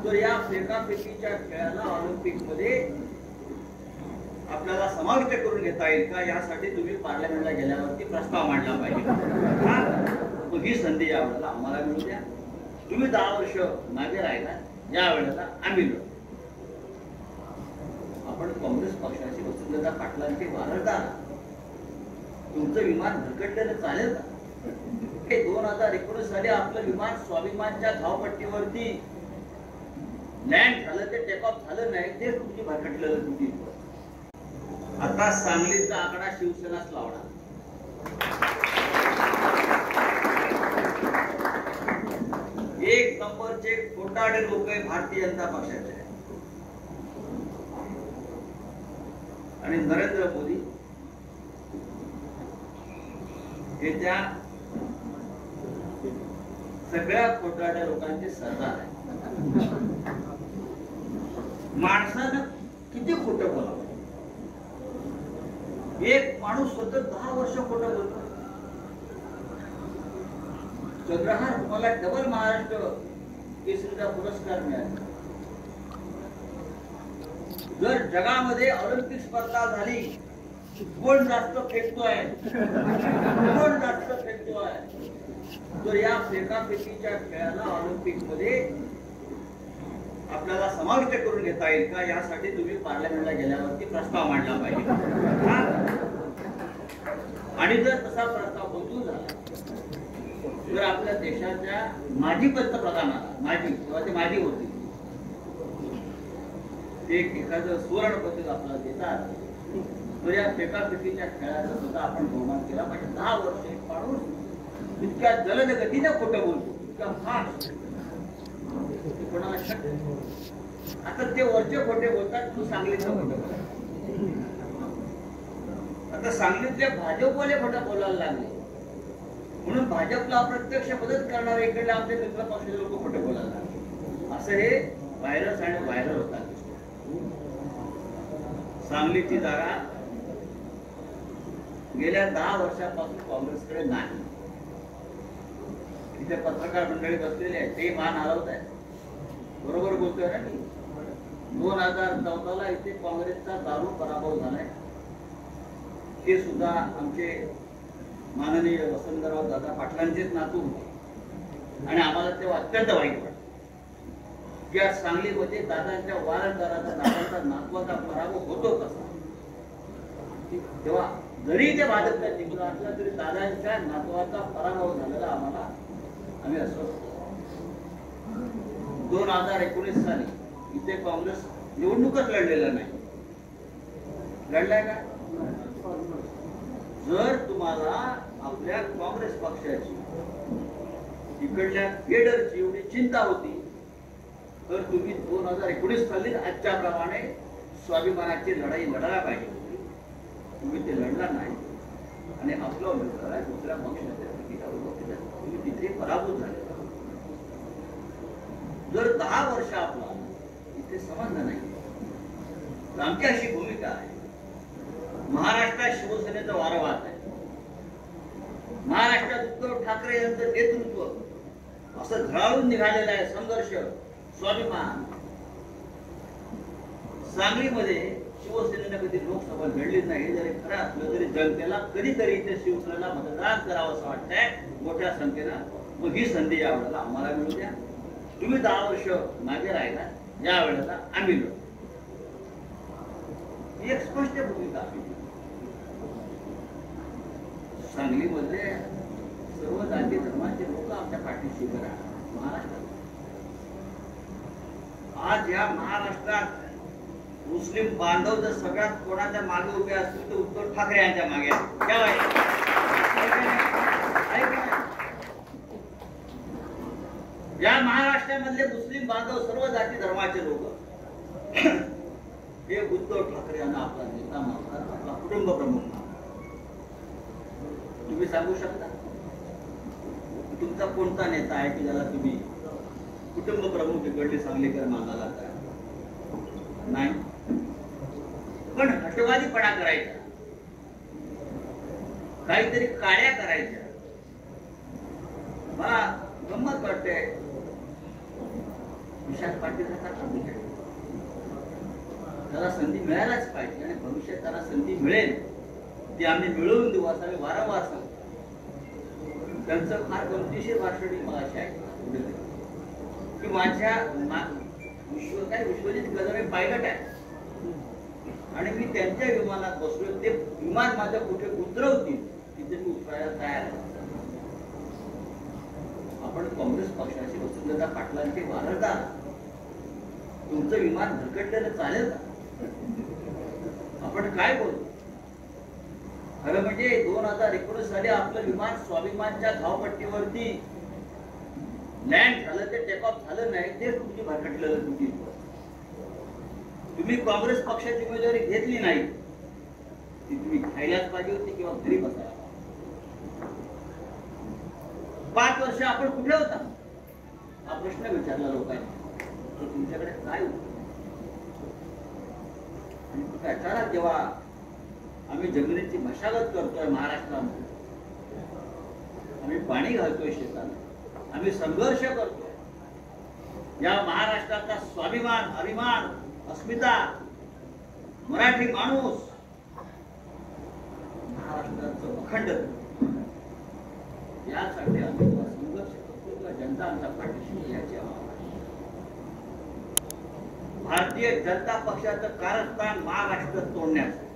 तर या फेकाफेकीच्या खेळाला ऑलिम्पिक मध्ये आपल्याला समाविष्ट करून घेता येईल का, यासाठी तुम्ही पार्लमेंटला गेल्यावरती प्रस्ताव मांडला पाहिजे. ही संधी यावेळेला आम्हाला मिळू द्या. तुम्ही 10 वर्ष मागे राहिला, या वेळेला आम्ही लढू. आपण काँग्रेस पक्षाची वसुंधरा पाटलांची वारंदार, तुमचं विमान भरकटलेलं चालेल का? हे 2019 साली आपलं विमान स्वाभिमानच्या धावपट्टीवरती लँड झालं, ते टेक ऑफ झालं नाही, ते तुमची भरकटलेलं तुमची. आता सांगलीचा आकडा शिवसेनाच लावणार. एक नंबरचे खोटारडे लोक आहे भारतीय जनता पक्षाचे. आणि नरेंद्र मोदी हे त्या सगळ्या खोटारड्या लोकांचे सरदार आहे. माणसानं किती खोटं बोलावं? एक माणूस सतत 10 वर्ष खोटं बोलतो. चंद्रहार तुम्हाला डबल महाराष्ट्र केसरीचा पुरस्कार मिळाला. जर जगामध्ये ऑलिम्पिक स्पर्धा झाली, कोण जास्त फेकतोय, कोण जास्त फेकतोय, तर या फेकाफेकीच्या खेळाला ऑलिम्पिक मध्ये आपल्याला समाविष्ट करून घेता येईल का, यासाठी तुम्ही पार्लमेंटला गेल्यावरती प्रस्ताव मांडला पाहिजे. आणि जर तसा प्रस्ताव मंजूर झाला तर आपल्या देशाच्या माजी पंतप्रधानाला, तेव्हा ते माजी होते, एक एखादं सुवर्ण पदक आपल्याला देतात, तर या फेकाफेकीच्या खेळाचा सुद्धा आपण बहुमान केला पाहिजे. 10 वर्ष एक माणूस इतक्या जलद गतीने खोटं बोलतो, इतका फास्ट, कोणाला शक्य? आता ते वरचे खोटे बोलतात, तू सांगलीचं खोटं बोलतात. आता सांगलीतले भाजपवाले खोटं बोलायला लागले, म्हणून भाजपला अप्रत्यक्ष मदत करणारे इकडे आमचे मित्र पक्षाचे लोक खोटं बोलायला लागले. असं हे व्हायरस आणि व्हायरल होतात. सांगलीची जागा गेल्या 10 वर्षापासून काँग्रेसकडे नाही. तिथे पत्रकार मंडळी बसलेले आहेत, ते मान हलवत आहेत. बरोबर बोलतोय ना मी? 2014ला इथे काँग्रेसचा दारू पराभव झालाय. ते सुद्धा आमचे माननीय वसंतराव दादा पाटलांचेच नातू होते आणि आम्हाला तेव्हा अत्यंत वाईट वाटत की सांगलीमध्ये दादांच्या वारंदाराचा, दादांचा नातवाचा पराभव होतो कसा. तेव्हा जरी ते भाजपला जिंकलं असलं तरी दादांच्या नातवाचा पराभव झालेला आम्हाला, आम्ही असं. 2019 साली इथे काँग्रेस निवडणूकच लढलेला नाही. लढलाय का? जर तुम्हाला आपल्या काँग्रेस पक्षाची, इकडल्या केडरची एवढी चिंता होती तर तुम्ही 2019 साली आजच्या प्रमाणे स्वाभिमानाची लढाई लढायला पाहिजे. तुम्ही ते लढला नाही आणि आपला उमेदवार आहे दुसऱ्या पक्षाच्या तिकिटावर, तुम्ही तिथे पराभूत झाले. जर 10 वर्ष आपला इथे संबंध नाही तर आमची अशी भूमिका आहे, महाराष्ट्रात शिवसेनेचा वारा वाहत आहे. महाराष्ट्रात उद्धव ठाकरे यांचं नेतृत्व असं झळाळून निघालेलं आहे. संघर्ष, स्वाभिमान. सांगलीमध्ये शिवसेनेनं कधी लोकसभा लढलीच नाही. जरी खरं असलं तरी जनतेला कधीतरी इथे शिवसेनेला मतदान करावं असं वाटतंय मोठ्या संख्येनं. मग ही संधी यावेळेला आम्हाला मिळू द्या. तुम्ही 10 वर्ष मागे राहिला, या वेळेला आम्ही लढू. ही एक स्पष्ट भूमिका आहे. सांगलीमध्ये सर्व जाती धर्माचे लोक आमच्या पाठीशी उभे राहतात. महाराष्ट्रात आज या महाराष्ट्रात मुस्लिम बांधव जर सगळ्यात कोणाच्या मागे उभे असतील तर उद्धव ठाकरे यांच्या मागे आहेत. या महाराष्ट्रामधले मुस्लिम बांधव सर्व जाती धर्माचे लोक हे उद्धव ठाकरे यांना आपला नेता मानतात, आपला कुटुंब प्रमुख मानतात. तुम्ही सांगू शकता तुमचा कोणता नेता आहे की ज्याला तुम्ही कुटुंब प्रमुख इकडले सांगलीकर मानाला का? नाही. पण हटवादीपणा करायचा, काहीतरी काड्या करायच्या. मला गंमत वाटते, विशाल पाटील त्याला संधी मिळायलाच पाहिजे आणि भविष्यात त्याला संधी मिळेल ती आम्ही मिळवून देऊ असं आम्ही वारंवार सांगतो. त्यांचं फार गमतीशीर भाषण मला अशी आहे की माझ्या विश्वजित कदम पायलट आहे आणि मी त्यांच्या विमानात बसलो, ते विमान माझ्या कुठे उतरवतील तिथे मी उतरायला तयार आहे. आपण काँग्रेस पक्षाचे वसुंधरा पाटलांचे वारसदार, तुमचं विमान भरकटलेलं चालेल का? आपण काय बोलतो? खरं म्हणजे 2019 साली आपलं विमान स्वाभिमानच्या धावपट्टीवरती लँड झालं, ते टेक ऑफ झालं नाही, ते तुमची भरकटलेलं तुमची. तुम्ही काँग्रेस पक्षाची उमेदवारी घेतली नाही, ती तुम्ही खायलाच पाहिजे होती किंवा घरी बसायला. 5 वर्ष आपण कुठे होता हा प्रश्न विचारला लोकांनी, तर तुमच्याकडे काय होतं? आणि अचानक जेव्हा आम्ही जमिनीची मशागत करतोय महाराष्ट्रामध्ये, आम्ही पाणी घालतोय शेतात, आम्ही संघर्ष करतोय, या महाराष्ट्राचा स्वाभिमान, अभिमान, अस्मिता, मराठी माणूस, महाराष्ट्राचं अखंड, यासाठी आम्ही संघर्ष करतो किंवा जनता आमच्या पाठीशी याची भारतीय जनता पक्षाचं कारस्थान महाराष्ट्र तोडण्याचं